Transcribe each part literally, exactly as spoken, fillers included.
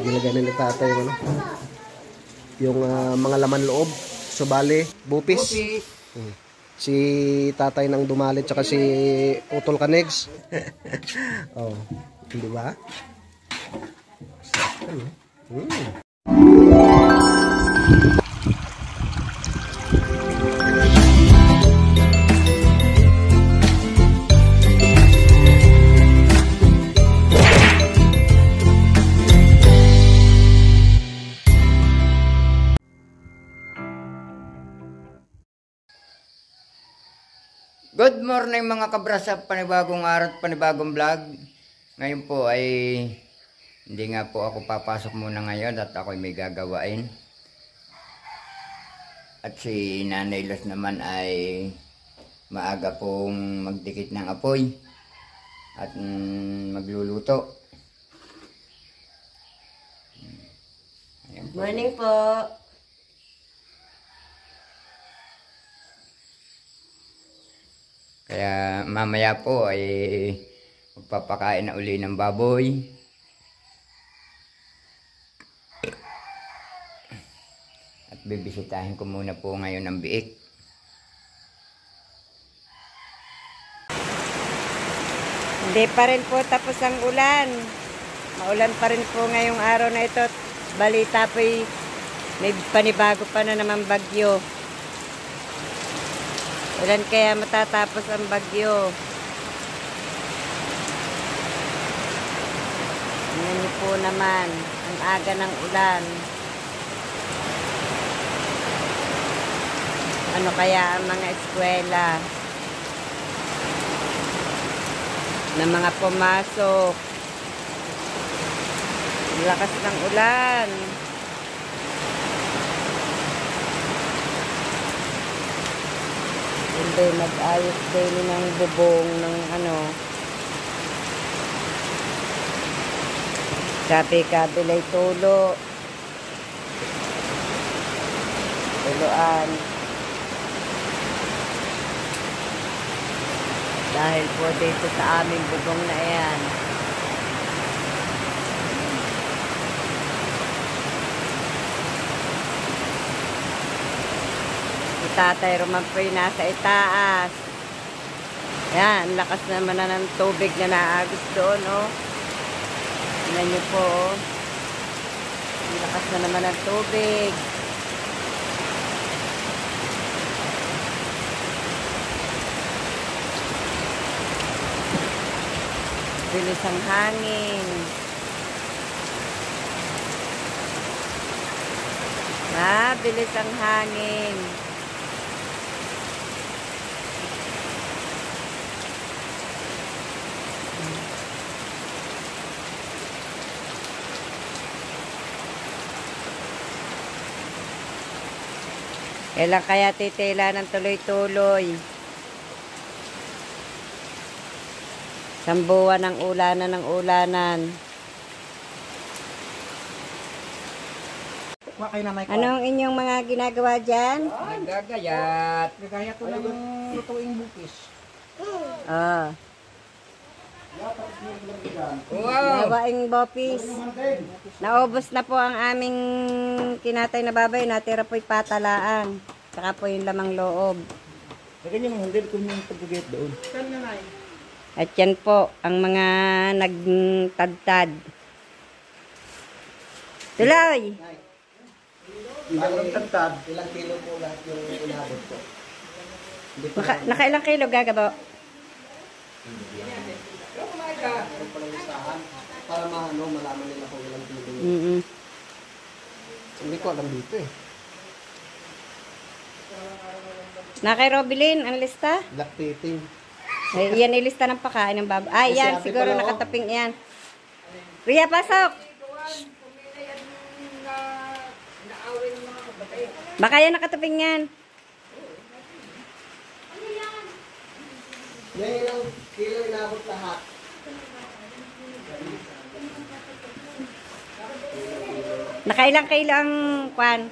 Ginagana ni tatay yung ano, yung uh, mga laman loob. So bali, bupis. Hmm. Si tatay nang dumalit tsaka si Utol Kanegs. Oh, di ba? Hmm. Good morning mga kabras sa panibagong araw at panibagong vlog. Ngayon po ay hindi nga po ako papasok muna ngayon at ako ay may gagawain. At si Nanay Los naman ay maaga pong magdikit ng apoy at mm, magluluto. Good morning po. Kaya mamaya po ay magpapakain na uli ng baboy. At bibisitahin ko muna po ngayon ang biik. Hindi pa rin po tapos ang ulan. Maulan pa rin po ngayong araw na ito. Balita po may panibago pa na naman bagyo. Ilan kaya matatapos ang bagyo? Tingnan niyo po naman ang aga ng ulan. Ano kaya ang mga eskwela na mga pumasok? Lakas ng ulan. Hindi, nag-ayos din ng bubong ng ano. Kabi-kabilay tulo. Tuluan. Dahil po dito sa aming bubong na yan. Tatay Roman po yung nasa itaas. Yan, lakas naman na ng tubig na naagos doon, oh. Tingnan nyo po, oh. Lakas na naman ng tubig. Bilis ang hangin. Ah, bilis ang hangin. Kailan kaya titila ng tuloy-tuloy? Sambuan ng ulanan ng ulanan. Anong inyong mga ginagawa dyan? Nagagayat. Nagagayat ko lang ng lutuing bupis. Ah. Wow! Gawaing bopis. Naubos na po ang aming kinatay na baboy. Natira po'y patalaan. Saka po yung lamang loob. Ganyan ang handle kung yung pagkagayat doon. At yan po ang mga nagtadtad. Tuloy! Ilang tagtad, ilang kilo po lahat yung inabot ko. Naka, nakailang kilo gagabo? Para maano, malaman nila kung ilang kilo yun. Mm -mm. Hindi ko alam dito eh. Na kay Robilin, ang lista? Lactating. Ay, yan ilista ng pakain ng baba. Ay, yan, siguro nakataping yan. Ria, pasok! Baka yan nakataping yan. Yan ilang kilo inabot lahat. Nakailang kilo ang kwan?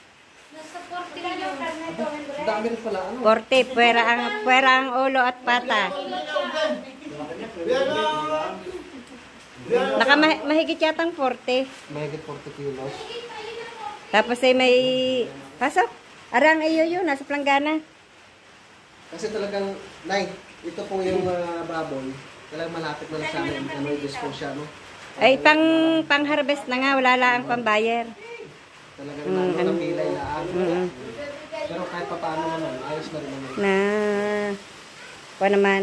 Dami rin pala. Ano? forty, pwera ang, pwera ang ulo at pata. Naka mahigit yatang forty. Mahigit forty kilos. Tapos ay may... Pasok. Arang iyo yun, nasa planggana. Kasi talagang, Nay, ito po yung uh, baboy. Talagang malapit na lang sa amin. Ano yung dispose siya, no? Ay, pang, pang harvest na nga, wala lang pambayar. Talagang Mm, mm, ano? napilay na ang. Mm. Pero kahit pa paano naman, ayos na rin naman. Na... Kuha naman.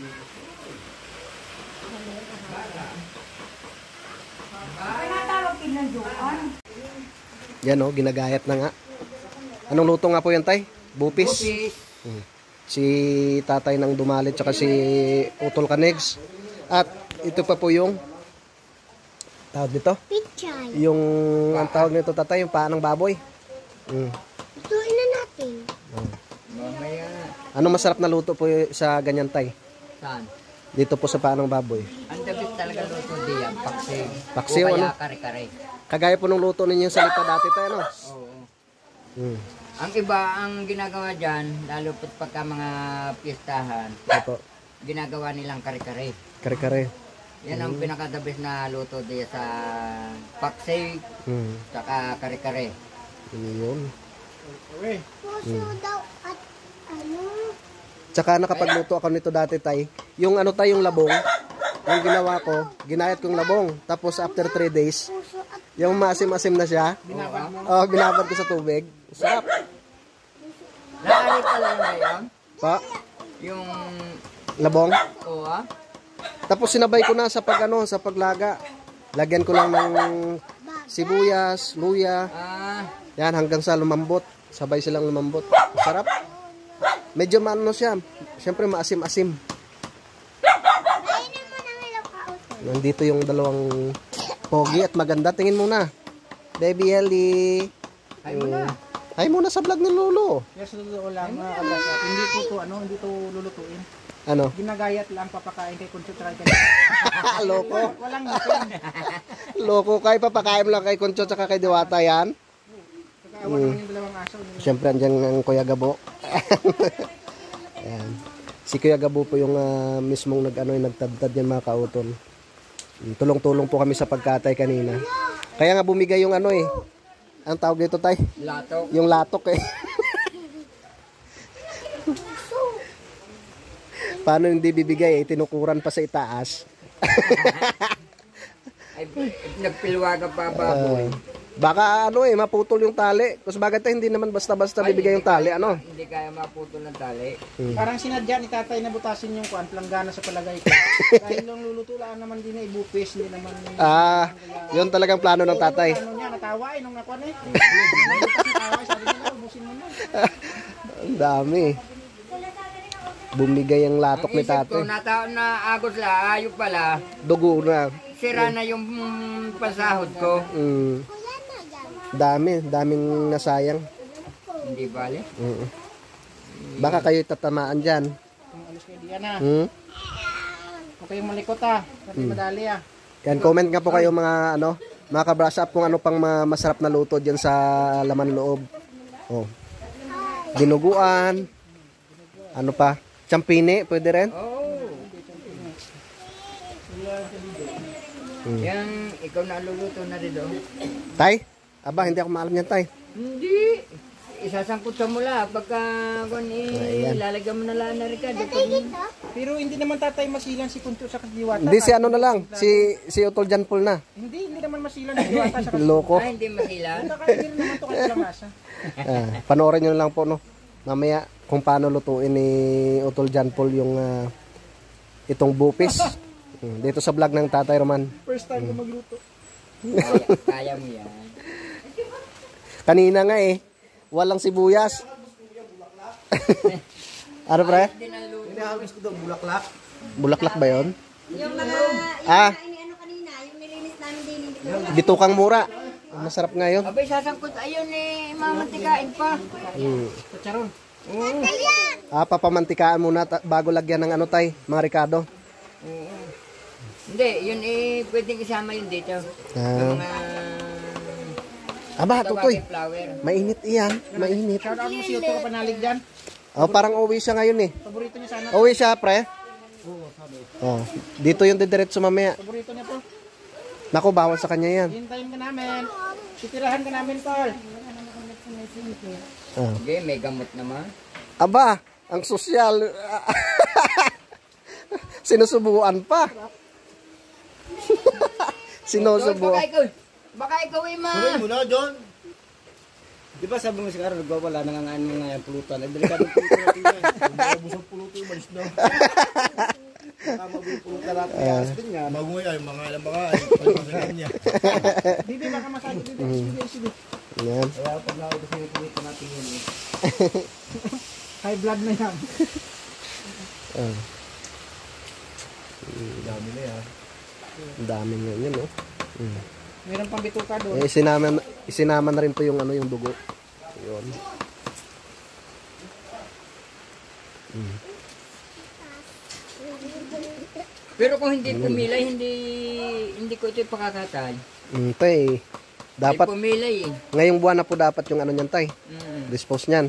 Yan o, ginagayat na nga. Anong luto nga po yan, Tay? Bupis? Bupis. Hmm. Si tatay ng dumalit tsaka si Utol Kanegs. At ito pa po yung tawag dito? Pichay. Yung ang tawag nito tatay, yung paa ng baboy. Hmm. Lutuin na natin. Mamaya. Ano masarap na luto po sa ganyan, Tay? Saan? Dito po sa paa ng baboy. Ang dabis talaga luto diyan. Paksiw. Paksiw, O kaya ano? kare-kare. Kagaya po ng luto ninyo sa lipa dati, Tay, ano? Oo. Hmm. Ang iba, ang ginagawa dyan, lalo pat pagka mga pistahan, Ito, ginagawa nilang kare-kare. kare-kare. Yan ang pinakadabis na luto diyan sa paksiw, Hmm. saka kare-kare. Yun. Puso daw at ano. Tsaka nakapagluto ako nito dati, Tay. Yung ano, Tay, yung labong. Yung ginawa ko, ginayat kong labong. Tapos after three days, Puso at yung maasim-asim na siya. Oh, binabad ko sa tubig. Sarap. Naari pala yun ba yun? Pa, Yung, labong. oo ah. Tapos sinabay ko na sa pag ano, sa paglaga. Lagyan ko lang ng sibuyas, luya. Ah, Yan, hanggang sa lumambot. Sabay silang lumambot. Sarap. Medyo maano siya. Siyempre maasim-asim. kainin mo ng ilaw ka uso. Nandito yung dalawang pogi at maganda. Tingin muna. Baby Ellie. ay mo na. Ay muna sa vlog ni Lolo. Yes, totoo lang mga kabasa. Hindi ko to ano, hindi to lulutuin. Ano? Ginagayat lang papakain kay Kunso try kay. Loko. Walang ngipin. Loko kay papakain mo lang kay Concho at kay Diwata yan. Kakawa naman yung dalawang aso. Siyempre andyan ang Kuya Gabo. Ayan. Si Kuya Gabo po yung ah, mismong nag ano, yung nagtadtad yan mga kautol. Tulong-tulong po kami sa pagkatay kanina. Kaya nga bumigay yung ano eh. Ang tawag dito, Tay? Lato. Yung latok eh. Paano hindi bibigay eh? Tinukuran pa sa itaas. Ay, nagpilwaga pa baboy. Baka ano eh, maputol yung tali. Kasi bagay tayo, hindi naman basta-basta bibigay yung tali. Ano? Hindi kaya maputol ng tali. Parang sinadya ni tatay na butasin yung kuan planggana sa palagay ko. Dahil lang lulutulaan naman din na ibupis, hindi naman Ah, yun talagang plano ng tatay. ano niya natawa eh nung nakuan eh. Nabutas ni tawa, sabi niya, ubusin mo na. Ang dami. Bumigay ang latok Ang ni isip ko, tatay. nataon na agos la, ayok pala. Dugo na. Sira na yung mm, pasahod ko. Mm. Dami, daming nasayang. Hindi bale. Mm. Baka kayo tatamaan dyan. Kung alis kayo diyan na. Hmm? Huwag kayong malikot ah. Kasi madali ah. Yan, comment nga po kayo mga ano, mga ka-brush up kung ano pang ma- masarap na luto dyan sa laman loob. Oh. Dinuguan. Ano pa? Champine, pwede rin? Oh. Yang ikaw na luluto na rin doon. Tay? Aba, hindi ako maalam yan, Tay. Hindi. Isasangkot sa mula. Pagka kung Ayan. ilalagyan mo na lang na rin ka. Pero hindi naman tatay masilan si Kunto sa Diwata. Hindi, si ano na lang. Si, si Utol Jan Paul na. Hindi, hindi naman masilan si Diwata sa Loko. Ay, hindi masila. Kakainin naman to kay Lamasa. Ah, panoorin nyo na lang po, no? Mamaya, kung paano lutuin ni Utol Jan Paul yung ah, itong bupis. Hmm, dito sa vlog ng Tatay Roman. First time ko magluto. Kaya, kaya mo yan. Kanina nga eh, walang sibuyas. Ano pre? Bulaklak ba yon? Yung mga... Ah, Ano kanina, yung nilinis namin din, hindi ko... bitukang mura. Masarap nga yun. Abay, sasangkot. Ayun eh, mamantikain pa. Hmm. Charon. Oo. Ah, papamantikaan muna ta- bago lagyan ng ano tay, mga Ricardo. Oo. Hindi, yun eh, pwedeng isama yun dito. Ah. Yung mga... Aba, tutoy. tawagin flower. Mainit iyan, mainit. Shout out mo si Otto Kapanalig dyan. Oh, parang uwi siya ngayon eh. Paborito niya sana. Uwi siya, pre. Oh, dito yung didiretso mamaya. Paborito niya po. Nako, bawal sa kanya yan. Hintayin ka namin. Titirahan ka namin, Tol. Ah. Sige, may gamot naman. Aba, ang sosyal. Sinusubuan pa. Sinusubuan. Baka ikaw, baka ikaw eh ma. Huwag mo na, John. Di ba sabi mo si Karo, nagwawala, nangangaan mo nga yung pulutan. Ay, delikado yung pulutan natin yan. Kung maubos ang pulutan, malis na. Kamabos yung pulutan natin. Ayos din nga. Magungoy ay, mga alam baka ay, pagpasagan niya. Bibi, baka masabi. Bibi, sige, sige. Yan. Kaya pag naubos yung pulutan natin yun eh. High blood na yan. Ah, Dami na yan. ang dami nga yun, no? Mm. Meron pang bituka doon. Eh, isinama, isinama na rin po yung ano, yung dugo. Yun. Mm. Pero kung hindi pumilay, hindi hindi ko ito pakakatay. Mm, tay, dapat, Hindi pumilay eh. ngayong buwan na po dapat yung ano niyan, tay. Mm. Dispose niyan.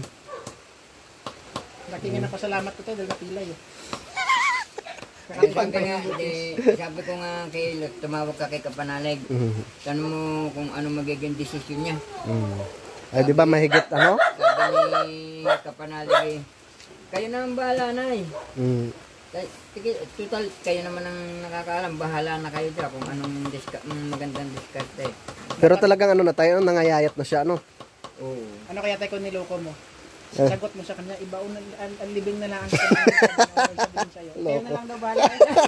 Laki nga na pasalamat ko tayo dahil napilay eh. Sabi ko nga, di, sabi ko nga kay Lot, tumawag ka kay Kapanalig. Mm. Tanong mo kung ano magiging desisyon niya. Mm. Ay, di ba mahigit, ano? Sabi ni Kapanalig eh, kayo na ang bahala na eh. Mm. Kay- sige, total, kayo naman ang nakakaalam. Bahala na kayo dyan kung anong diska- mm, magandang diskarte. Pero talagang ano na tayo, nangayayat na siya, ano? Oo. Ano kaya tayo kung niloko mo? Eh. Sagot mo sa kanya, ibaon na, ang, ang libing na lang ang sabihin sa'yo. Kayo na lang daw bahala.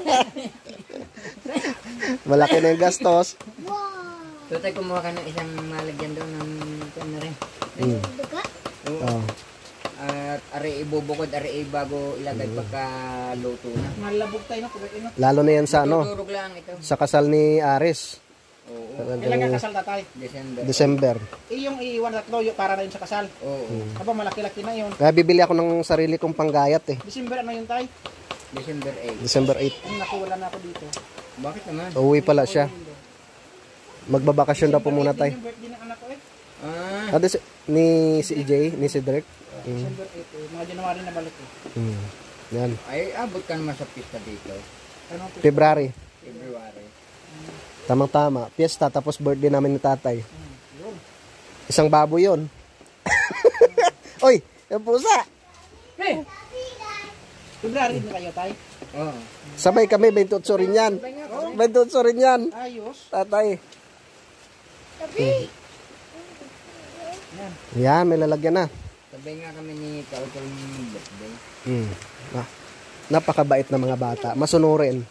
Malaki na yung gastos. Wow! So tayo kumuha ka ng isang malagyan daw ng ito na rin. Mm. Duga? Oo. Oh. At ari ibubukod, ari bago ilagay pagka luto na. Malabog tayo, no? Pagkat ino. Lalo na yan sa ano, Turog lang ito. sa kasal ni Aris. Oo. Kailan ka kasal tatay? December. December. Eh, yung iiwan tatlo, yung para na yun sa kasal. Oo. Aba, malaki-laki na yun. Kaya bibili ako ng sarili kong panggayat eh. December ano yun tay? December eighth. December eighth. Ang naku, wala na ako dito. Bakit naman? Uwi pala siya. Magbabakasyon daw po muna tayo. Yung birthday ng anak ko eh. Ah, Ah, dis- ni si E J, ni si Derek. Mm. December eighth eh. Mga January na balik eh. Mm. Yan. ay abot ka naman sa pista dito. Ano? February. February. Tamang-tama. Fiesta, tapos birthday namin ni tatay. Isang baboy yun. Oy, yung pusa. Hey! February na kayo tay? Oo. Sabay kami, twenty-eight rin yan. twenty-eight rin yan. Ayos. Tatay. Tabi! Yan, may lalagyan na. Sabay nga kami ni Kautol ng birthday. Mm. Ah, napakabait na mga bata. Masunurin.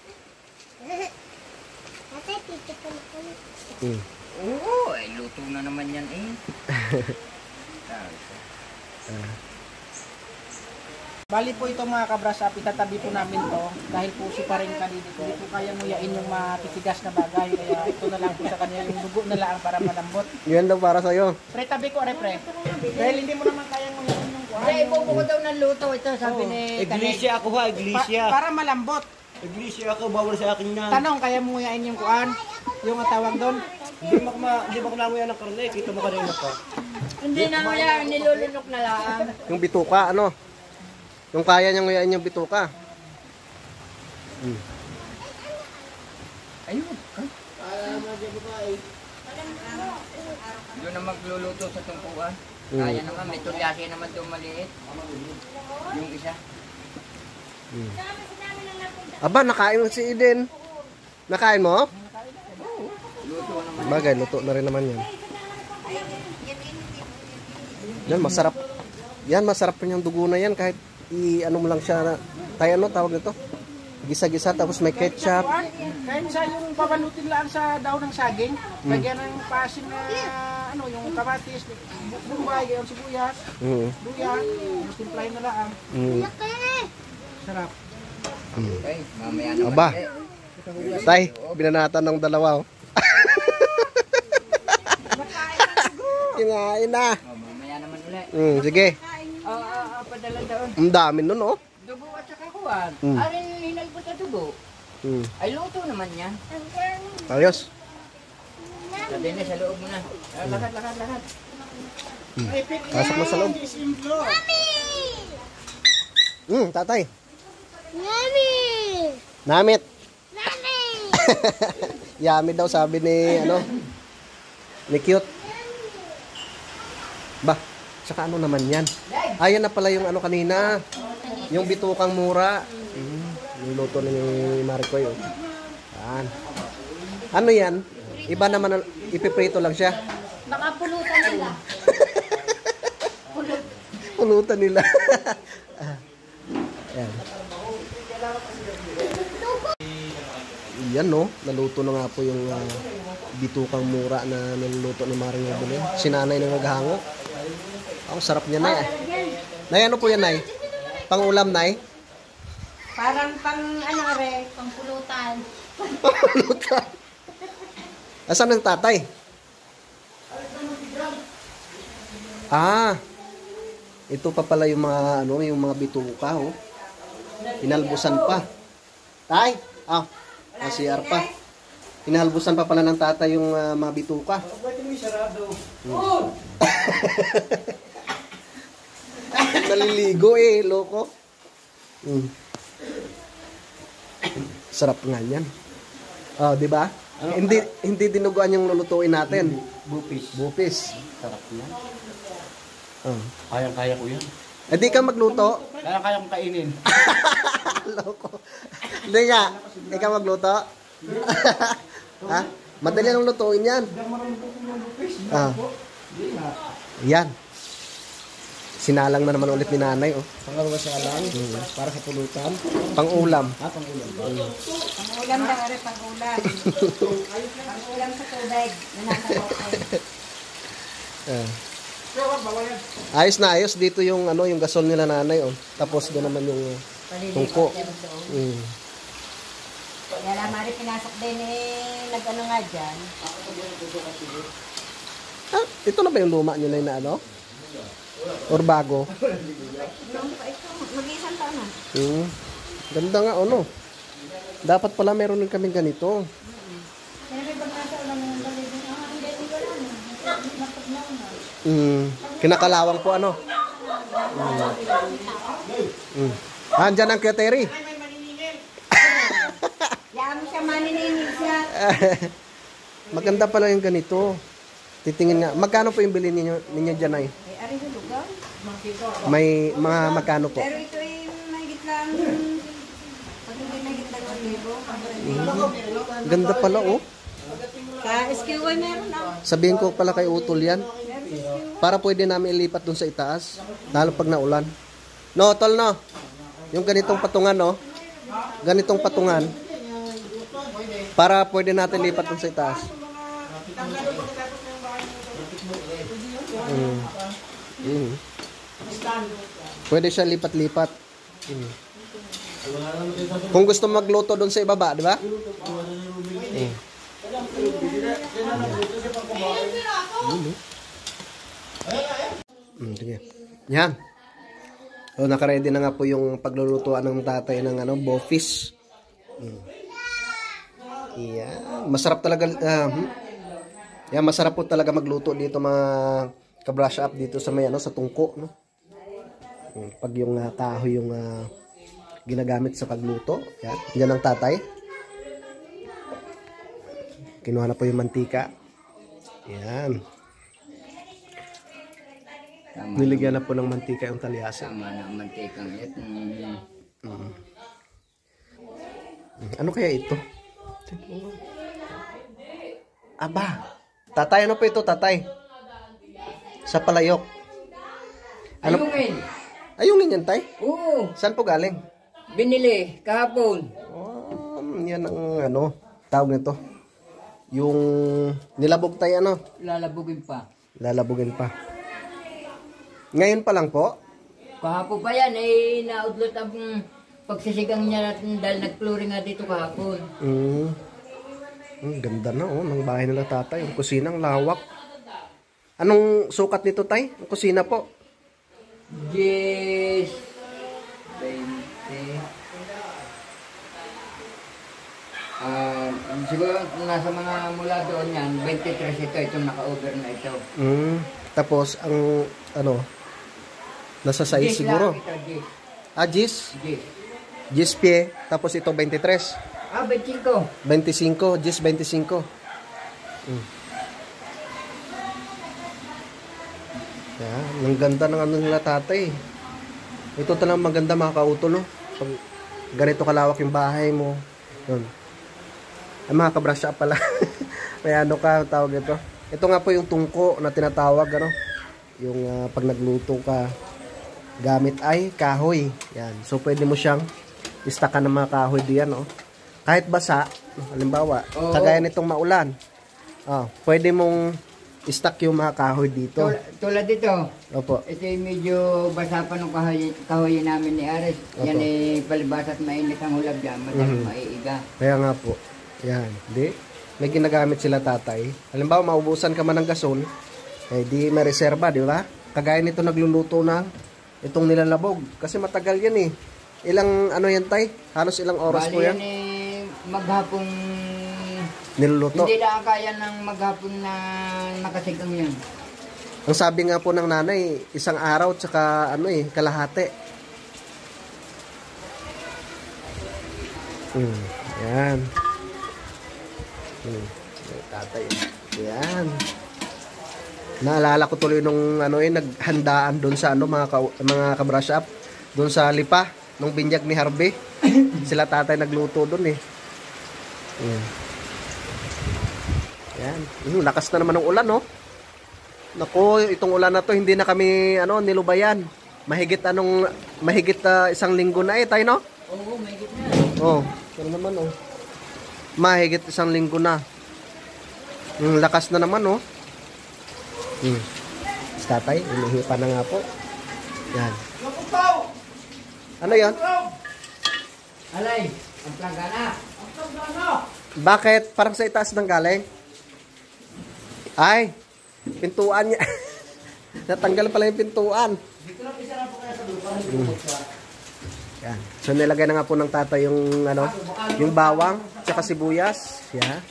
Ate, tito ko na kami. Mm. Oo, ay luto na naman yan eh. Bali po ito mga kabrasa, itatabi po namin to dahil po si paring kanina hindi po kaya nguyain yung matitigas na bagay kaya ito na lang po sa kanya yung dugo na lang para malambot. Yan daw para sa'yo. Pre, tabi ko are pre. Dahil hindi mo naman kaya nguyain yung kuha. Ay, ibubuko daw ng luto ito, sabi ni Kanig. Iglesia ako ha, iglesia. para malambot. Iglesia ako, bawal sa akin yan. Tanong, kaya mo nguyain yung kuan? Yung tawag doon? Hindi mo kuma, hindi mo kunamuyan ng karne, kita mo kanina pa. Hindi na mo yan, nilulunok na lang. Yung bituka, ano? Yung kaya niyang nguyain yung bituka. Mm. Ayun. Doon na magluluto sa tungkuan. Kaya naman, may tulyasi naman doon maliit. Yung isa. Aba, nakain mo si Eden. Nakain mo? Luto naman. Bagay, luto na rin naman yan. Yan, masarap. Yan, masarap rin yung dugo na yan kahit i-ano mo lang siya. Tayo ano, tawag nito? Gisa-gisa, tapos may ketchup. Kahit sa yung pabalutin lang sa daw ng saging, lagyan ng pasin na ano, yung kamatis, bu- bumbay, yung sibuyas, Mm. luya, timplahin na lang. Mm. Sarap. Okay, mamaya naman. Aba. ulit. Tay, binanatan ng dalawa. Oh. Kinain na. Oh, mamaya naman ulit. Mm, sige. Oo, oo, oo, padala doon. Ang dami nun, oh. Dugo at saka kuwan. Mm. Ari, hinalbot sa dugo. Mm. Ay, luto naman yan. Ayos. Sa dinis, sa loob mo na. Ah, lakad, lakad, lakad. Pasok mo sa loob. Mm, tatay. Nami! Namit. Nami! Yummy daw sabi ni ano ni Cute. Ba, saka ano naman yan? Ayan na pala yung ano kanina. Yung bitukang mura. Mm, niluto ni Maricoy. Oh. Yan. Ano yan? Iba naman, ipiprito lang siya. Baka pulutan nila. Pulutan nila. Ayan. Yan no, naluto na nga po yung uh, bitukang mura na niluluto ni Maring Evelyn. Si nanay na naghango. Ang sarap niya, Nay. Nay, ano po yan, Nay? Pang-ulam, Nay? Parang pang ano re, Pang pulutan. Pang-ulam. Asan ang tatay? Ah, ito pa pala yung mga, ano, yung mga bituka, oh. Inalbusan pa. Tay, ah, oh, C R pa. Inalbusan pa pala ng tatay yung uh, mga bituka. Hmm. Naliligo eh, loko. Hmm. Sarap nga yan. Oh, di ba? Ano, hindi ano? Hindi dinuguan yung lulutuin natin. Bupis. Bupis. Sarap yan. Oh. Kayang-kaya ko yan. Eh di ka magluto. Kaya-kaya kong kainin. Loko. Hindi nga. Hindi ka magluto. Ha? Madali ang lutuin yan. Ah. Yan. Sinalang na naman ulit ni nanay, oh. Pangalawa salang, hmm. Para sa pulutan. Pang-ulam. Ah, pang-ulam. pang-ulam daw re, pang-ulam. Pang-ulam sa tubig. Ah. Ayos na ayos dito yung ano yung gasol nila nanay, oh. Tapos doon naman yung tungko. Mm. Kaya lang mari pinasok din eh nag-ano nga dyan. Ah, ito na ba yung luma nyo na ano? Or bago? Mag-iisang taon na. Hmm. Ganda nga, ano. Dapat pala meron din kaming ganito. Hmm. Kinakalawang po, ano. Hmm. Hmm. Ah, andyan ang kyoteri. Yaan mo siya, manininig siya. Maganda pala yung ganito. Titingin nga. Magkano po yung bilhin ninyo, ninyo dyan ay? Eh, ari sa lugar. May mga magkano po? Pero ito ay mahigit lang. Pag hindi mahigit lang ang libo. Ganda pala, oh. Sa S Q Y meron na. Sabihin ko pala kay Utol yan. Para pwede namin ilipat dun sa itaas. Lalo pag naulan. No, Tol, no? Yung ganitong patungan, no? Ganitong patungan. Para pwede natin lipat dun sa itaas. Mm. Mm. Pwede siya lipat-lipat. Mm. Kung gusto magluto doon sa ibaba, di ba? Mm. Mm. Mm, sige. Yan. So, nakaready na nga po yung paglulutuan ng tatay ng ano, bofis. Mm. Yeah. Masarap talaga. Uh, hmm? Yeah, masarap po talaga magluto dito mga ka-brush up dito sa may ano sa tungko, no. Pag yung uh, kahoy yung uh, ginagamit sa pagluto, yan. Yan ang tatay. Kinuha na po yung mantika. Yan. Tama. Niligyan na po ng mantika yung talyasa. Tama na ang mantikang ito. Mm. Mm. Ano kaya ito? Aba. Tatay, ano po ito, tatay? Sa palayok. Ano? Ayungin. Ayungin yan, tay? Oo. Saan po galing? Binili kahapon. Um, yan ang ano, tawag nito. Yung nilabog tayo, ano? Lalabugin pa. Lalabugin pa. Ngayon pa lang po? Kahapon pa yan, eh, naudlot ang pagsisigang niya natin dahil nag-flooring nga dito kahapon. Mm. Mm, ganda na, oh, ng bahay nila tatay. Yung kusinang lawak. Anong sukat nito, tay? Ang kusina po? Yes. twenty. Ah, siguro nasa mga mula doon yan, twenty-three ito, itong naka-over na ito. Mm. Tapos, ang, ano, nasa size Yes siguro. lang ito, yes. Ah, Gis? Yes. Gis pie. Tapos ito, twenty-three. Ah, twenty-five. twenty-five, just twenty-five. Mm. Yan, ang ganda ng ano nila tatay. Ito talagang maganda mga kautol, no? Pag ganito kalawak yung bahay mo. Yun. Ay, mga kabrush up pala. May ano ka, tawag ito. Ito nga po yung tungko na tinatawag, ano? Yung uh, pag nagluto ka, gamit ay kahoy. Yan. So, pwede mo siyang istakan ng mga kahoy diyan, no? Kahit basa, halimbawa, Oo. kagaya nitong maulan. Oh, pwede mong istak yung mga kahoy dito. Tul- tulad dito. Opo. Ito yung medyo basa pa ng kahoy, kahoy namin ni Ares. Yan Opo. ay palibas at mainit ang hulab dyan. Madaling Mhm. maiiga. Kaya nga po. Yan. Di, may ginagamit sila tatay. Halimbawa, maubusan ka man ng gasol, eh di may reserba, di ba? Kagaya nito nagluluto ng itong nilalabog. Kasi matagal yan eh. Ilang ano yan tay? Halos ilang oras Bali po yan? yan eh, maghapong... Niluluto. Hindi lang kaya ng maghapon na nakasigang yun. Ang sabi nga po ng nanay, isang araw tsaka ano eh, kalahati. Hmm. Yan. Hmm. Yung tatay. Yan. Naalala ko tuloy nung ano eh, naghandaan doon sa ano, mga, ka, mga kabrush up. Doon sa Lipa, nung binyag ni Harvey. Sila tatay nagluto doon eh. Hmm. Yan. Hmm, lakas na naman ng ulan, no? Nako, itong ulan na to, hindi na kami, ano, nilubayan. Mahigit anong, mahigit uh, isang linggo na eh, tayo, no? Oo, may gitna. Oh, ito naman, oh. Mahigit isang linggo na. Yung lakas na naman, oh. Hmm. Tatay, inihipa na nga po. Yan. Ano yan? Alay, ang planggana. Bakit? Parang sa itaas ng galing? Ay, pintuan niya. Natanggal pala yung pintuan. Mm. Yan. So nilagay na nga po ng tatay yung ano, yung bawang, tsaka sibuyas. Yeah.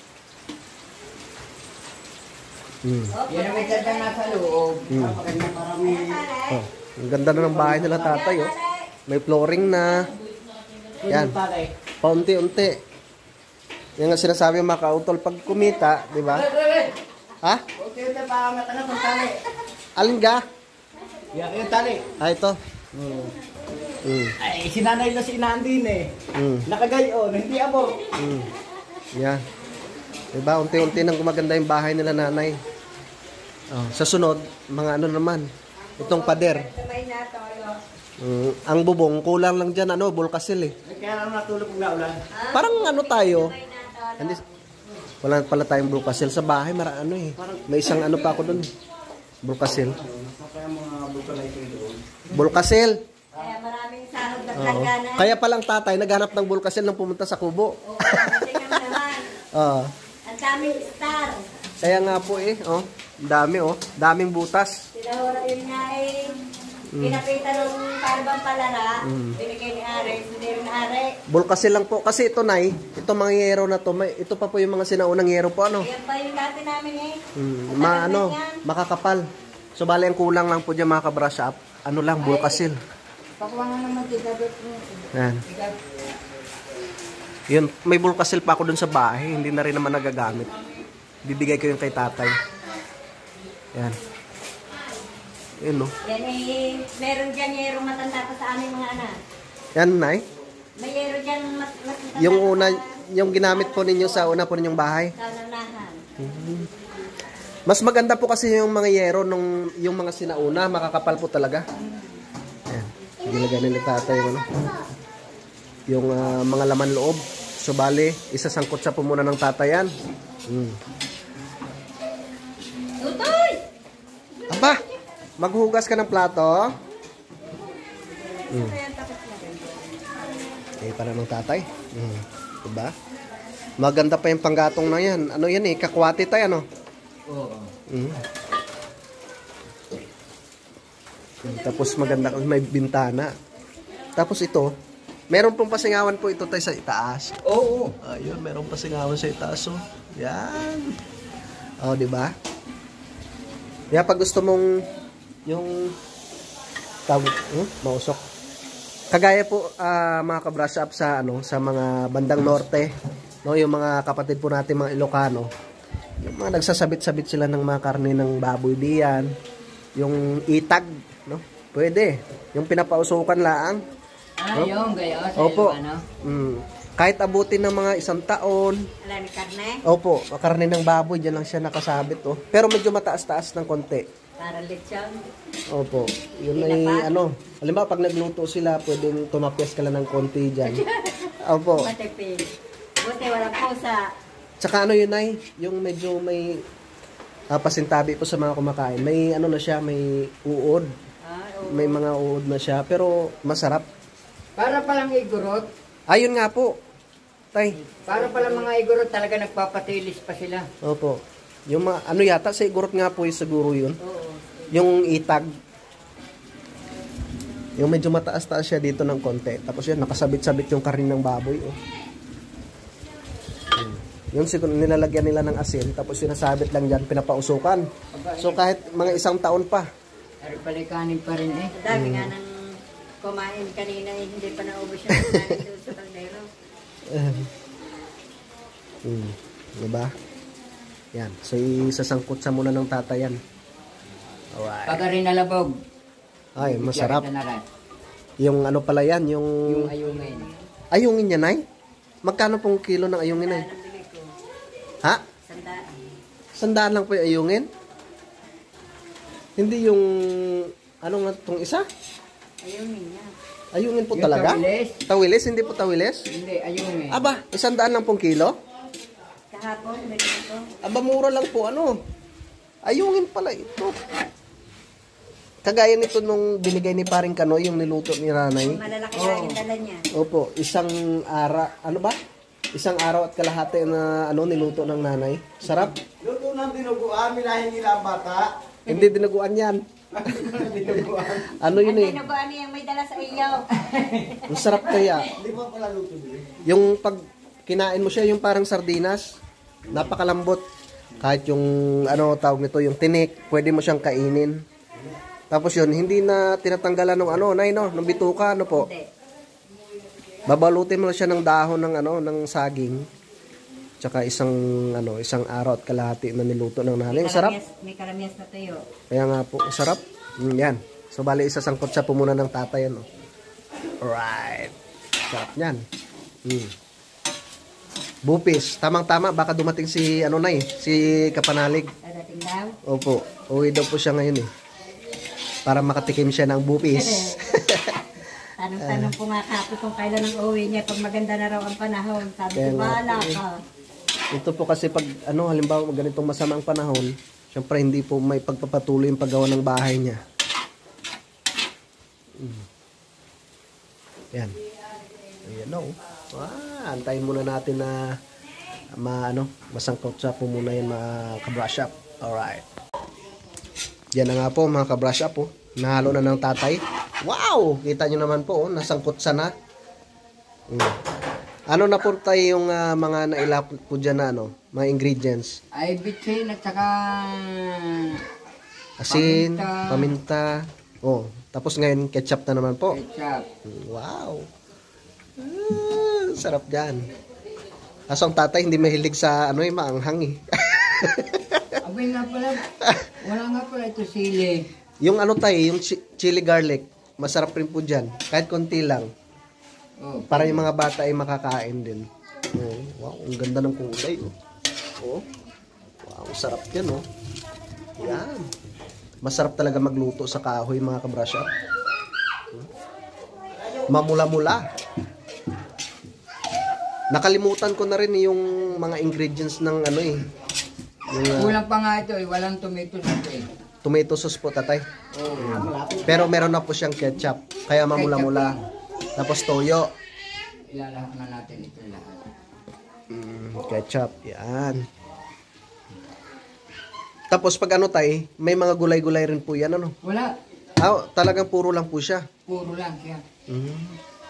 Mm. Yan ang may dadang nasa loob. Mm. Oh, ang ganda na ng bahay nila tatay, oh. May flooring na. Yan. Paunti-unti. Yan nga sinasabi mga kautol, pag kumita, di ba? Ha? Okay, ito pa matana kung tali. Alin ga? Yeah, yung tali. Ah, ito. Mm. Mm. Ay, sinanay na si Inandin eh. Mm. Nakagayon, hindi abo. Mm. Yan. Diba? Unti-unti nang gumaganda yung bahay nila nanay. Oh, sa sunod, mga ano naman. Itong pader. Mm, ang bubong, kulang lang dyan, ano, bulkasil eh. Kaya lang natulog kung naulan. Parang ano tayo. Hindi, wala pala tayong bulkasil. Sa bahay, mara ano eh. May isang ano pa ako dun. Bulkasil. Kaya mga buto na ito doon. Bulkasil. Kaya maraming sahod na Oo. planggana. Kaya palang tatay, naghanap ng bulkasil nang pumunta sa kubo. Oo, kasi kami naman. Oo. Ang daming star. Kaya nga po eh, oh. Dami oh. Daming butas. Sila wala yun nga eh. Pinapitan ng paribang palara. Binigay ni Ares. Hindi rin Ares. Bulkasil lang po. Kasi ito, Nay, ito mga yero na to, may, ito pa po yung mga sinaunang yero po, ano? Yan pa yung dati namin eh. Hmm, ma, ano, makakapal. So, bali, ang kulang lang po dyan mga kabrush up. Ano lang, bulkasil. Pakuha nga naman dito. Yan. Yun, may bulkasil pa ako dun sa bahay. Hindi na rin naman nagagamit. Bibigay ko yung kay tatay. Yan. Yun, no? Yan eh, meron dyan yero matanda pa sa aming mga anak. Yan, Nay. May yero dyan mas, mas matanda Yung pa una, sa- yung ginamit po ninyo sa una po ninyong bahay. sa nanahan. Mas maganda po kasi yung mga yero nung yung mga sinauna, makakapal po talaga. Ayan. Nilagay na ni tatay yung ano. Yung ah, mga laman loob. So bali, isasangkot sa po muna ng tatayan. Mm. Tutoy! Aba, maghugas ka ng plato. Mm. Eh, para ng tatay. Mm. Diba? Maganda pa yung panggatong na yan. Ano yan eh, kakwati tayo, ano? Oo. Mm. Tapos maganda may bintana. Tapos ito, meron pong pasingawan po ito tayo sa itaas. Oo. Ayun, meron pasingawan sa itaas. Oh. Yan. Oh, di ba? Kaya pag gusto mong yung tawag, hmm? mausok. Kagaya po ah, mga ka-brush up sa ano sa mga bandang norte, no, yung mga kapatid po natin mga Ilocano, yung mga nagsasabit-sabit sila ng mga karne ng baboy diyan, yung itag, no? Pwede. Yung pinapausukan laang. Ah, yung gayo sa Opo. ano. Mm. Kahit abutin ng mga isang taon. Alam ni karne? Opo, karne ng baboy diyan lang siya nakasabit, oh. Pero medyo mataas-taas ng konti. Para lechon. Opo. Yun ay ano, halimbawa pag nagluto sila, pwedeng tumapyas ka lang ng konti diyan. Opo. Matipid. Buti wala pusa. Tsaka ano yun ay, yung medyo may ah, pasintabi po sa mga kumakain. May ano na siya, may uod. Ah, oo. May mga uod na siya, pero masarap. Para palang igurot. Ayun nga po. Tay. Para palang mga igurot talaga nagpapatilis pa sila. Opo. Yung mga, ano yata, sa igurot nga po yung siguro yun. Oo. Yung itag. Yung medyo mataas-taas siya dito ng konti. Tapos yun, nakasabit-sabit yung karin ng baboy. Oh. Hmm. Yung siguro nilalagyan nila ng asin. Tapos sinasabit lang dyan, pinapausukan. So kahit mga isang taon pa. Pero palikanin pa rin eh. Ang dami nga nang kumain kanina, eh, hindi pa naubos yung kumain doon sa kaldero. Hmm. Diba? Yan. So isasangkot sa muna ng tatayan. Alright. Pagka rin nalabog. Ay, masarap. Na rin. Yung ano pala yan, yung... Yung ayungin. Ayungin niya, Nay? Magkano pong kilo ng ayungin, Nay? Ang bili ko. Ha? Sandaan. Sandaan lang po yung ayungin? Hindi yung... Ano nga itong isa? Ayunin niya. Ayungin po Yung talaga? tawilis? Tawilis? Hindi po tawilis? Hindi, ayungin. Aba, isandaan lang pong kilo? Kahapon, bili ko. Aba, mura lang po, ano? Ayungin pala ito. Kagaya nito nung binigay ni Paring Kanoy, yung niluto ni Nanay. Malalaki na yung dala niya. Opo, isang ara... Ano ba? Isang araw at kalahati na ano niluto ng nanay. Sarap. Luto ng dinuguan, minahin nila ang bata. Hindi dinuguan yan. Ano yun Ang eh? dinuguan niyang may dala sa iyo. Ang sarap kaya. Hindi pa pala luto din. Yung pag kinain mo siya, yung parang sardinas, napakalambot. Kahit yung ano tawag nito, yung tinik, pwede mo siyang kainin. Tapos yun, hindi na tinatanggalan ng ano, nay no, ng bituka, ano po. Hindi. Babalutin mo na siya ng dahon ng ano, ng saging. Tsaka isang ano, isang araw at kalahati na niluto ng nanay. Ang sarap. May karamyas na tayo. Kaya nga po, ang sarap. Mm, yan. So bali isasangkot siya po muna ng tatay ano. Alright. Sarap niyan. Mm. Bupis, tamang-tama baka dumating si ano na eh, si Kapanalig. Dadating daw. Opo, uwi daw po siya ngayon eh. Para makatikim siya ng bupis. Tanong-tanong po nga kapo kung kailan ang uwi niya pag maganda na raw ang panahon. Sabi Kaya ko, nga bahala po eh. ka. Ito po kasi pag ano halimbawa ganitong masamang panahon, syempre hindi po may pagpapatuloy yung paggawa ng bahay niya. Mm. Yan. Ayan o. Ah, antayin muna natin na ma, ano, masangkot siya po muna yan mga ka-brush up. Alright. Yan na nga po mga ka-brush up po. Nahalo na ng tatay. Wow! Kita nyo naman po, oh, nasangkot sa na. Mm. Ano na po tayo yung uh, mga nailapot po dyan na ano, mga ingredients? Ay, bitsin at saka... Asin, Paminta. paminta. Oh, tapos ngayon ketchup na naman po. Ketchup. Wow. Ah, sarap diyan. Kaso ang tatay hindi mahilig sa ano eh, maanghang eh. Abay nga pala, wala nga pala ito sili. Yung ano tayo, yung chi- chili garlic, masarap rin po diyan. Kahit konti lang. Oh, Para yung mga bata ay makakain din. Oh, wow, ang ganda ng kulay. Oh. Oh. Wow, sarap yan oh. Yan. Masarap talaga magluto sa kahoy mga ka-brush up. Mamula-mula. Nakalimutan ko na rin yung mga ingredients ng ano eh. Yung uh, kulang pa nga ito eh, walang tomato sauce eh. tomato sauce po tatay. Oh, Pero meron na po siyang ketchup. Kaya mamula-mula. Tapos toyo. ilalahat na natin ito lahat. Mm, ketchup. Yan. Tapos pag ano tay, may mga gulay-gulay rin po yan ano. Wala, Ah, talagang puro lang po siya. puro lang siya. Mm.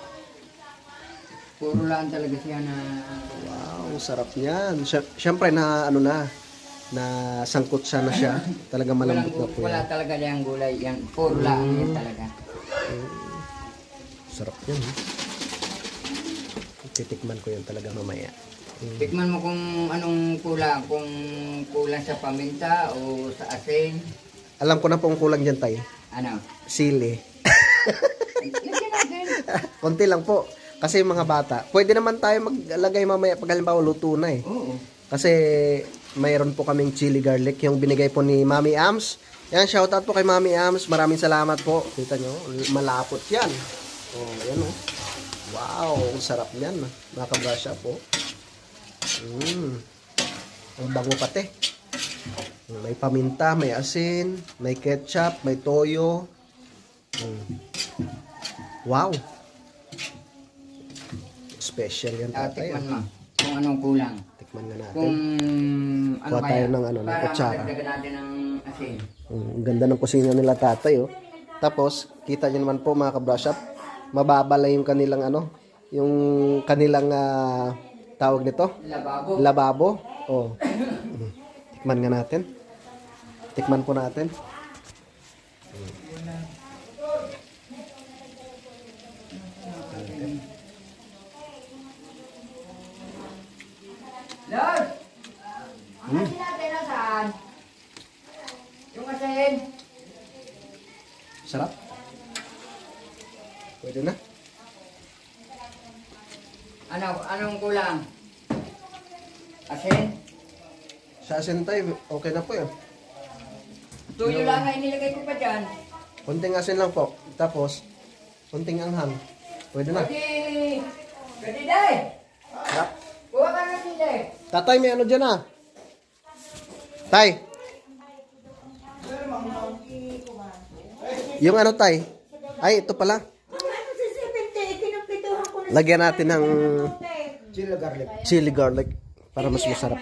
Puro lang talaga siya na... Wow, sarap niyan. Sy- Siyempre na ano na, na sangkot siya na siya. Talagang Walang, malambot na po wala yan. talaga yung gulay. Yan, puro lang yan talaga. Sarap yan. Eh. Titikman ko yan talaga mamaya. Mm. Tikman mo kung anong kulang. Kung kulang sa paminta o sa asin. Alam ko na po ang kulang dyan, tay. Ano? Sili. Lagyan natin. Konti lang po. Kasi yung mga bata, pwede naman tayo maglagay mamaya pag halimbawa luto na eh. Oo. Kasi mayroon po kaming chili garlic, yung binigay po ni Mami Ams. Yan, shoutout po kay Mami Ams. Maraming salamat po. Kita nyo, malapot yan. Oh, yan oh. Wow, ang sarap yan. Nakabrasya po. Mm. Ang bango pati. May paminta, may asin, may ketchup, may toyo. Mm. Wow. Special yan Ah, tatay. tikman mo kung anong kulang. Tikman nga natin. Kung ano Kuha tayo ng ano, ng para kutsara. madagdagan natin ng asin. Mm, ang ganda ng kusina nila tatay oh. Tapos, kita nyo naman po mga ka-brush up, mababala yung kanilang ano, yung kanilang uh, tawag nito? Lababo. Lababo. Oh. Mm. Tikman nga natin. Tikman po natin. Lord! Ang asin natin nasaan? Yung asin. Sarap. Pwede na. Ano? Anong kulang? Asin? Sa asin tayo, okay na po yun. Tuyo lang nga inilagay ko pa dyan. Konting asin lang po. Tapos, konting anghang. Pwede na. Pwede. Pwede day. Sarap. Kuha ka na day. Tatay, may ano dyan ah. Tay. Yung ano tay? Ay, ito pala. Lagyan natin ng Chili garlic. chili garlic para mas masarap.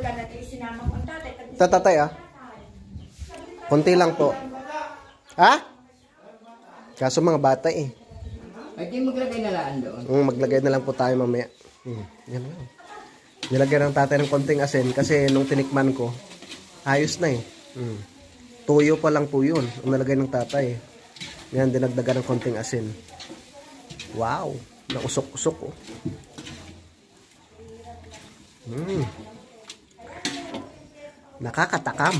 Tatatay ah. Konti lang po. Ha? Kaso mga bata eh. Ay, di maglagay na laan doon. Mm, maglagay na lang po tayo mamaya. Mm, yan lang. Nilagyan ng tatay ng konting asin kasi nung tinikman ko, ayos na eh. Mm. Tuyo pa lang po yun. Ang nalagay ng tatay. Yan, dinagdagan ng konting asin. Wow! Nausok-usok oh. Mm. Nakakatakam.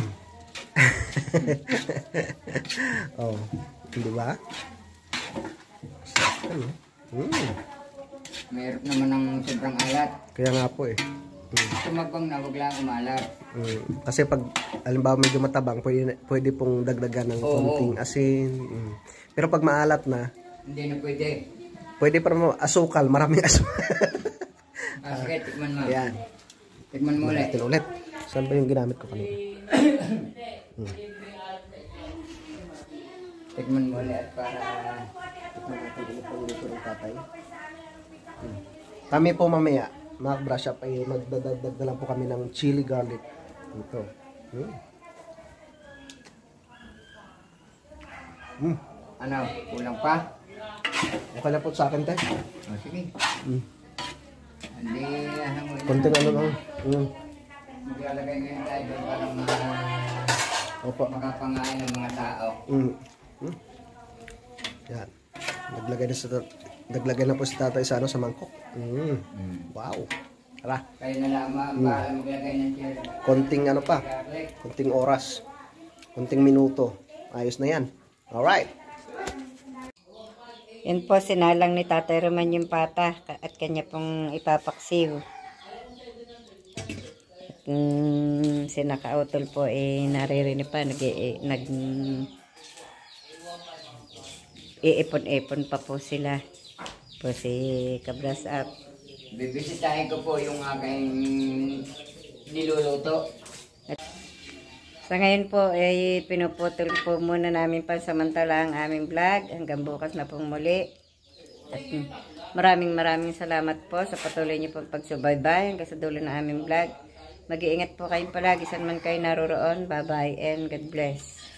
Oh, di ba? Sarap yan, oh. Mm. Mayroon naman ng sobrang alat. Kaya nga po eh. Mm. Tumabang na, wag lang umalat. Mm. Kasi pag, alimbawa medyo matabang, pwede, pwede pong dagdagan ng Oo. konting asin. Mm. Pero pag maalat na, Hindi na pwede. pwede pa mo asukal, maraming asukal. Ah, sige, tikman mo. Ayan. Tikman mo ulit. Natin ulit. Saan ba yung ginamit ko kanina? Tikman mo ulit para... Tikman natin ulit ang luto ng tatay. Mm. Kami po mamaya, mga brush up, ay magdadagdag na lang po kami ng chili garlic. Ito. Mm. Mm. Ano, kulang pa? Okay na po sa akin, tayo. O, sige. Mm. Hindi, ano mo Konting ano lang. Mm. maglalagay ngayon tayo doon para mga Opo. makapangain ng mga tao. Mm. Mm. Yan. Naglagay na sa naglagay na po si tatay sa ano sa mangkok. Mm. Wow. Tara, Kayo na lamang, para maglagay ng chili. konting ano pa, Garlic. konting oras, konting minuto. Ayos na yan. Alright. Yan po, sinalang ni Tatay Roman yung pata at kanya pong ipapaksiw. At um, si nakautol po, eh, naririnig pa, nag, eh, nag iipon-ipon pa po sila. Po si Kabras Up. Bibisitahin ko po yung aking niluluto. Sa ngayon po, ay eh, pinuputol po muna namin pansamantala ang aming vlog. Hanggang bukas na pong muli. At mm, maraming maraming salamat po sa patuloy niyo pong pagsubaybay hanggang sa dulo ng aming vlog. Mag-iingat po kayong palagi saan man kayo naroroon. Bye-bye and God bless.